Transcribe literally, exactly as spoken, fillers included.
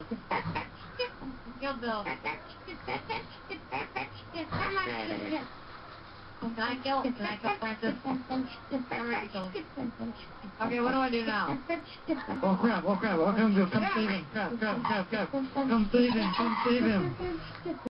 Go, Bill. Can I go? Can I go, Francis? Okay, what do I do now? Oh crap, oh crap, oh come, come save him, crap, crap, crap, crap, come save him, come save him.